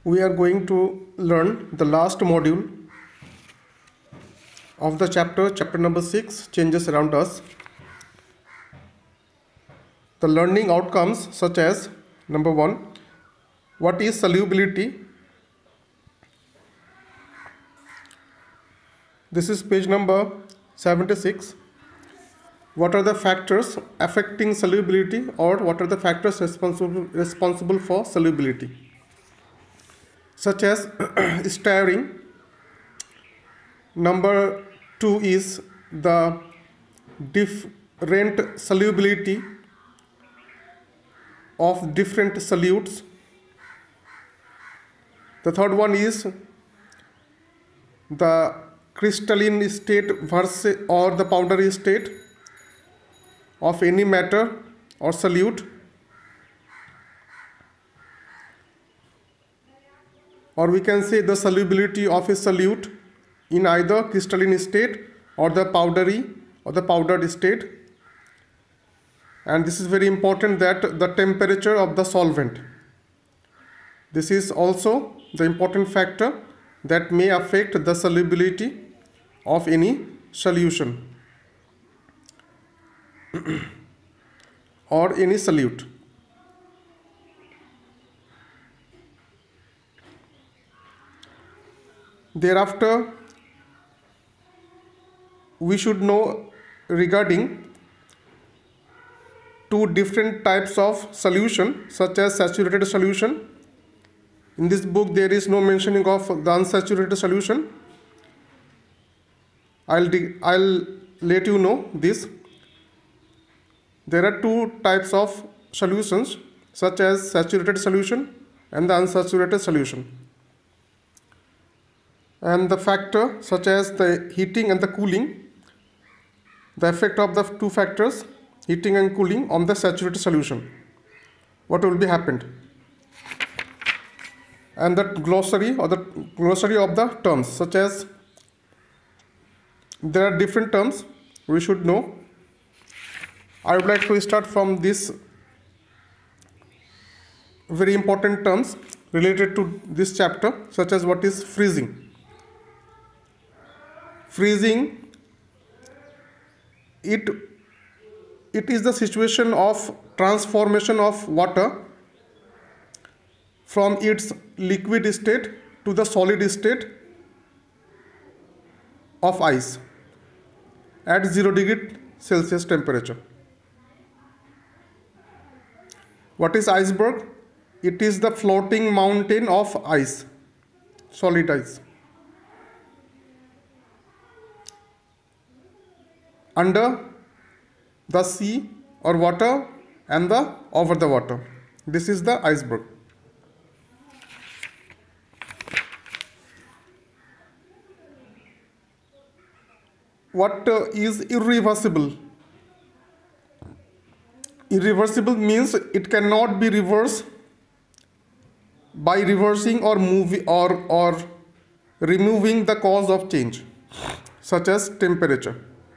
We are going to learn the last module of the chapter number 6, changes around us. The learning outcomes such as number 1, what is solubility? This is page number 76. What are the factors affecting solubility, or what are the factors responsible for solubility? Such as stirring. Number 2 is the different solubility of different solutes. The third one is the crystalline state versus or the powdery state of any matter or solute, or we can say the solubility of a solute in either crystalline state or the powdery or the powdered state. And this is very important, that the temperature of the solvent. This is also the important factor that may affect the solubility of any solution or any solute. Thereafter, we should know regarding two different types of solution, such as saturated solution. In this book there is no mentioning of the unsaturated solution. I'll let you know this. There are two types of solutions, such as saturated solution and the unsaturated solution. And the factor such as the heating and the cooling, the effect of the two factors, heating and cooling, on the saturated solution, what will be happened, and the glossary or the glossary of the terms, such as there are different terms we should know. I would like to start from this very important terms related to this chapter, such as what is freezing. Freezing, it is the situation of transformation of water from its liquid state to the solid state of ice at 0 degree Celsius temperature. What is iceberg? It is the floating mountain of ice, solid ice, under the sea or water and over the water. This is the iceberg. What is irreversible? Irreversible means it cannot be reversed by reversing or removing the cause of change, such as temperature.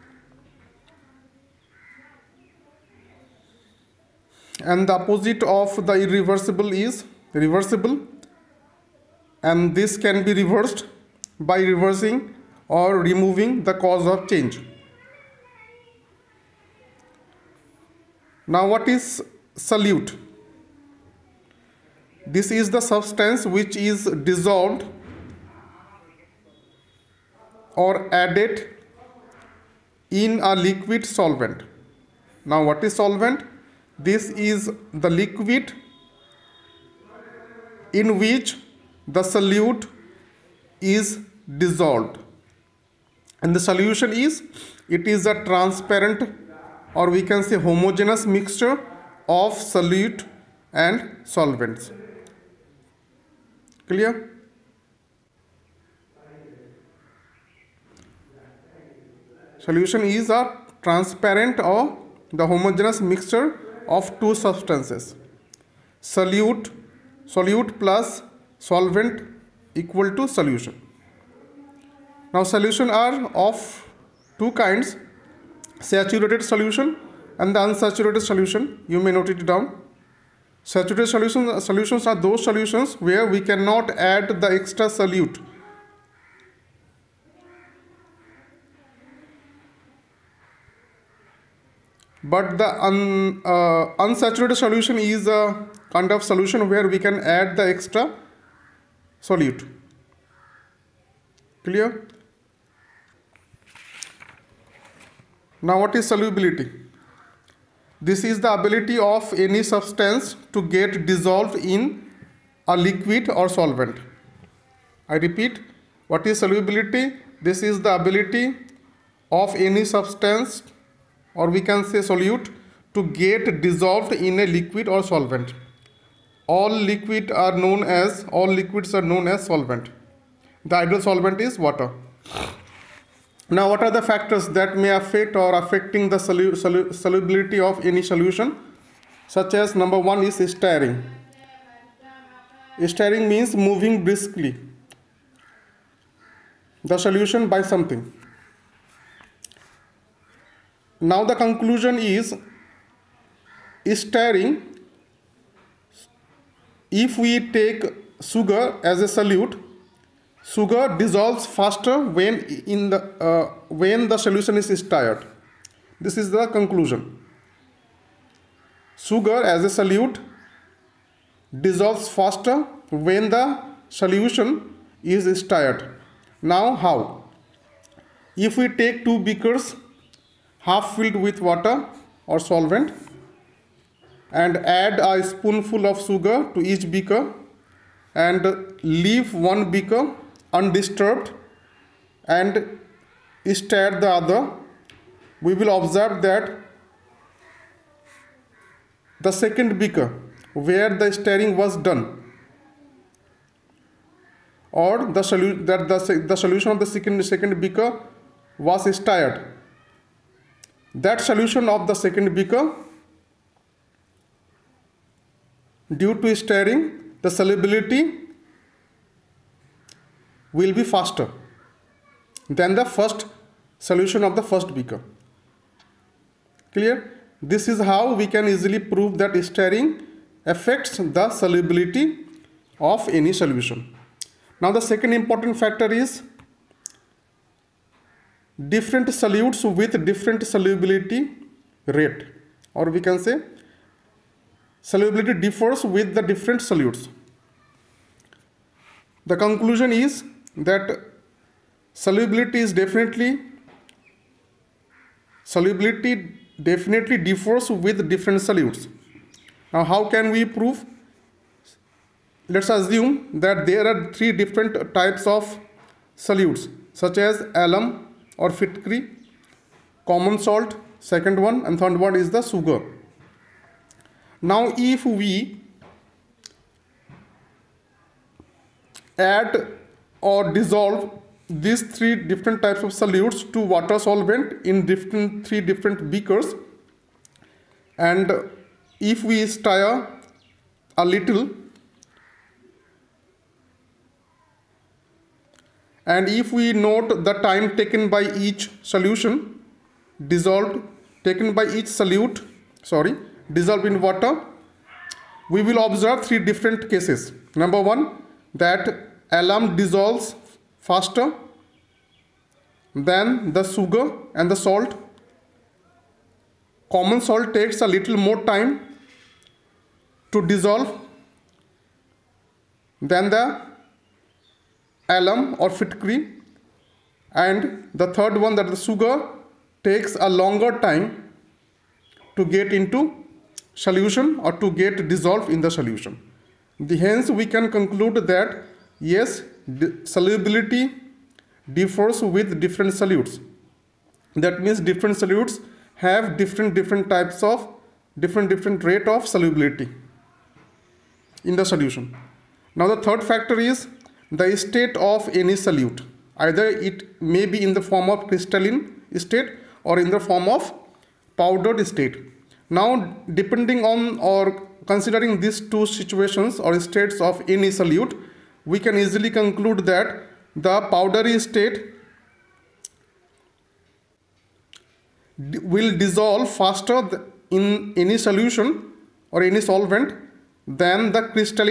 And the opposite of the irreversible is reversible, and this can be reversed by reversing or removing the cause of change. Now, what is solute? This is the substance which is dissolved or added in a liquid solvent. Now, what is solvent? This is the liquid in which the solute is dissolved, and the solution is, it is a transparent, or we can say homogeneous mixture of solute and solvents. Clear? Solution is a transparent or the homogeneous mixture of two substances. Solute plus solvent equal to solution. Now, solution are of two kinds, saturated solution and the unsaturated solution. You may note it down. Saturated solutions are those solutions where we cannot add the extra solute. But the unsaturated solution is a kind of solution where we can add the extra solute. Clear? Now what is solubility? This is the ability of any substance to get dissolved in a liquid or solvent. I repeat, what is solubility? This is the ability of any substance, or we can say solute, to get dissolved in a liquid or solvent. All liquids are known as solvent. The ideal solvent is water. Now, what are the factors that may affect or affecting the solubility of any solution? Such as number one is stirring. Stirring means moving briskly the solution by something. Now the conclusion is stirring. If we take sugar as a solute, sugar dissolves faster when the solution is stirred. This is the conclusion. Sugar as a solute dissolves faster when the solution is stirred. Now how? If we take two beakers half filled with water or solvent and add a spoonful of sugar to each beaker and leave one beaker undisturbed and stir the other, we will observe that the second beaker where the stirring was done, or the solution of the second beaker was stirred, that solution of the second beaker, due to stirring, the solubility will be faster than the first solution of the first beaker. Clear? This is how we can easily prove that stirring affects the solubility of any solution. Now the second important factor is different solutes with different solubility rate, or we can say solubility differs with the different solutes. The conclusion is that solubility definitely differs with different solutes. Now how can we prove? Let's assume that there are three different types of solutes, such as alum or fitkery, common salt, second one, and third one is the sugar. Now if we add or dissolve these three different types of solutes to water solvent in three different beakers, and if we stir a little, and if we note the time taken by each solution dissolved in water, we will observe three different cases. Number one, that alum dissolves faster than the sugar and the salt. Common salt takes a little more time to dissolve than the alum or fitkery, and the third one, that the sugar takes a longer time to get into solution or to get dissolved in the solution. Hence we can conclude that yes, solubility differs with different solutes. That means different solutes have different types of different rate of solubility in the solution. Now the third factor is the state of any solute. Either it may be in the form of crystalline state or in the form of powdered state. Now depending on or considering these two situations or states of any solute, we can easily conclude that the powdery state will dissolve faster in any solution or any solvent than the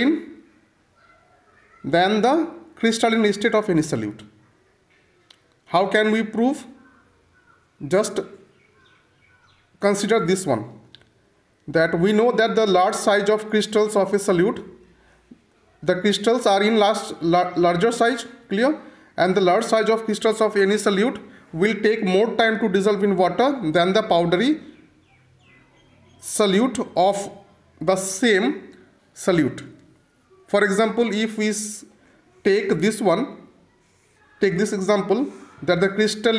crystalline state of any solute. How can we prove? Just consider this one, that we know that the large size of crystals of a solute, the crystals are in larger size, clear, and the large size of crystals of any solute will take more time to dissolve in water than the powdery solute of the same solute. For example, if we take this example, that the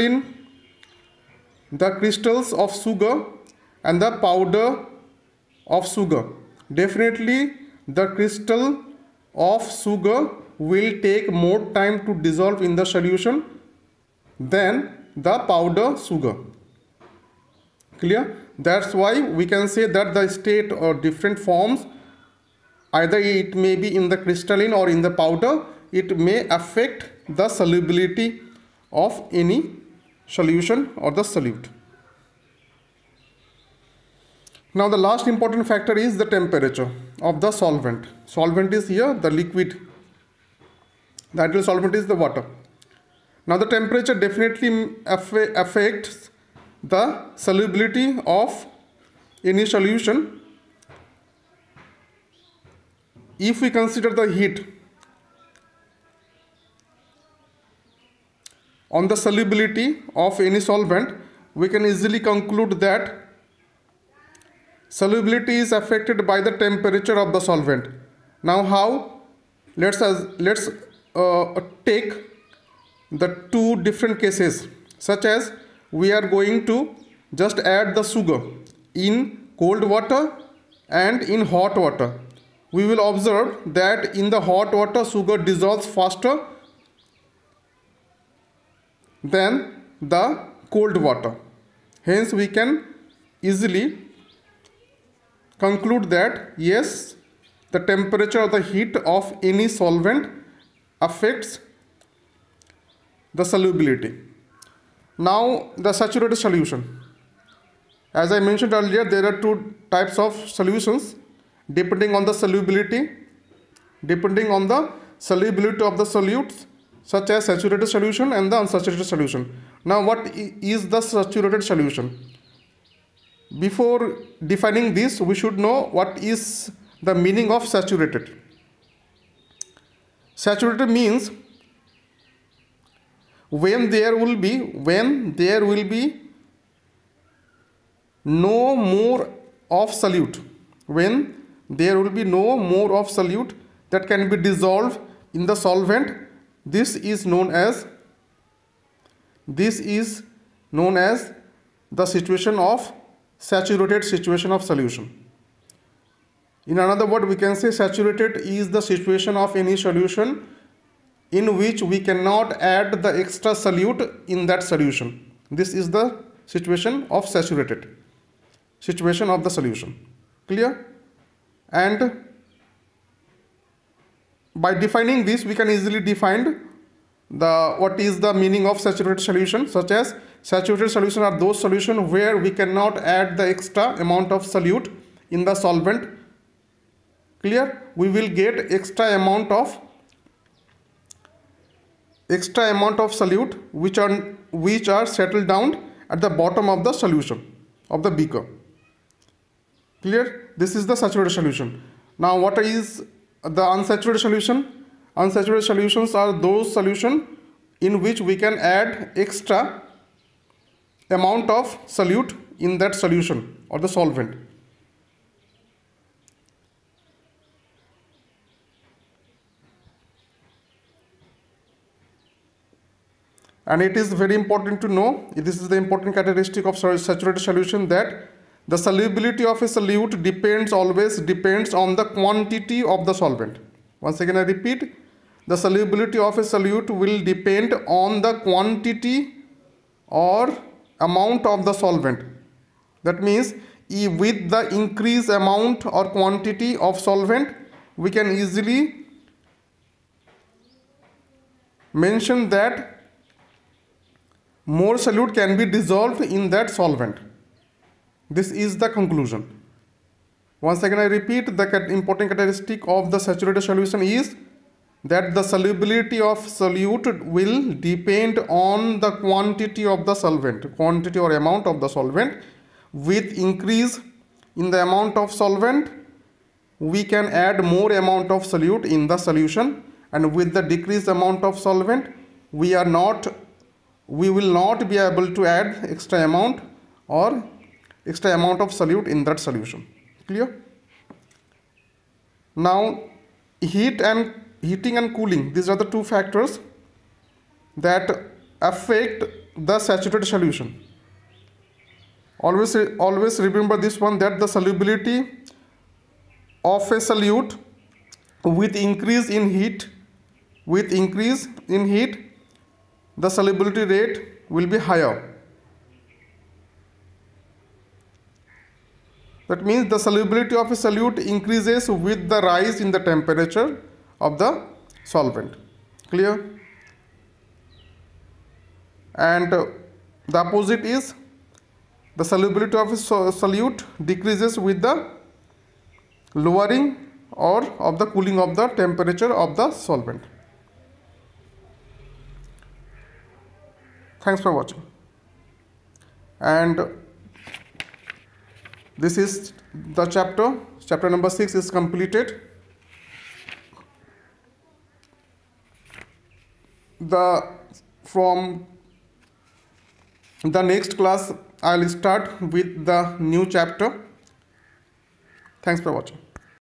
crystals of sugar and the powder of sugar, definitely the crystal of sugar will take more time to dissolve in the solution than the powder sugar. Clear? That's why we can say that the state or different forms, either it may be in the crystalline or in the powder, it may affect the solubility of any solution or the solute. Now the last important factor is the temperature of the solvent. Solvent is here the liquid. The ideal solvent is the water. Now the temperature definitely affects the solubility of any solution. If we consider the heat on the solubility of any solvent, we can easily conclude that solubility is affected by the temperature of the solvent. Now how? Let's take the two different cases, such as we are going to just add the sugar in cold water and in hot water. We will observe that in the hot water sugar dissolves faster than the cold water. Hence we can easily conclude that yes, the temperature or the heat of any solvent affects the solubility. Now the saturated solution. As I mentioned earlier, there are two types of solutions depending on the solubility of the solutes, such as saturated solution and the unsaturated solution. Now what is the saturated solution? Before defining this, we should know what is the meaning of saturated. Saturated means when there will be no more of solute, when there will be no more of solute that can be dissolved in the solvent, this is known as the situation of saturated situation of solution. In another word, we can say saturated is the situation of any solution in which we cannot add the extra solute in that solution. This is the situation of saturated situation of the solution. Clear? And by defining this, we can easily define what is the meaning of saturated solution, such as saturated solution are those solutions where we cannot add the extra amount of solute in the solvent. Clear? We will get extra amount of solute which are settled down at the bottom of the solution of the beaker. Clear? This is the saturated solution. Now what is the unsaturated solution? Unsaturated solutions are those solutions in which we can add extra amount of solute in that solution or the solvent. And it is very important to know, this is the important characteristic of saturated solution, that the solubility of a solute always depends on the quantity of the solvent. Once again I repeat, the solubility of a solute will depend on the quantity or amount of the solvent. That means with the increased amount or quantity of solvent, we can easily mention that more solute can be dissolved in that solvent. This is the conclusion. Once again I repeat, the important characteristic of the saturated solution is that the solubility of solute will depend on the quantity of the solvent, quantity or amount of the solvent. With increase in the amount of solvent, we can add more amount of solute in the solution, and with the decreased amount of solvent, we will not be able to add extra amount of solute in that solution. Clear? Now heating and cooling, these are the two factors that affect the saturated solution. Always remember this one, that the solubility of a solute with increase in heat, the solubility rate will be higher. That means the solubility of a solute increases with the rise in the temperature of the solvent. Clear? And the opposite is, the solubility of a solute decreases with the lowering or of the cooling of the temperature of the solvent. Thanks for watching. And this is the chapter number 6 is completed. From the next class, I'll start with the new chapter. Thanks for watching.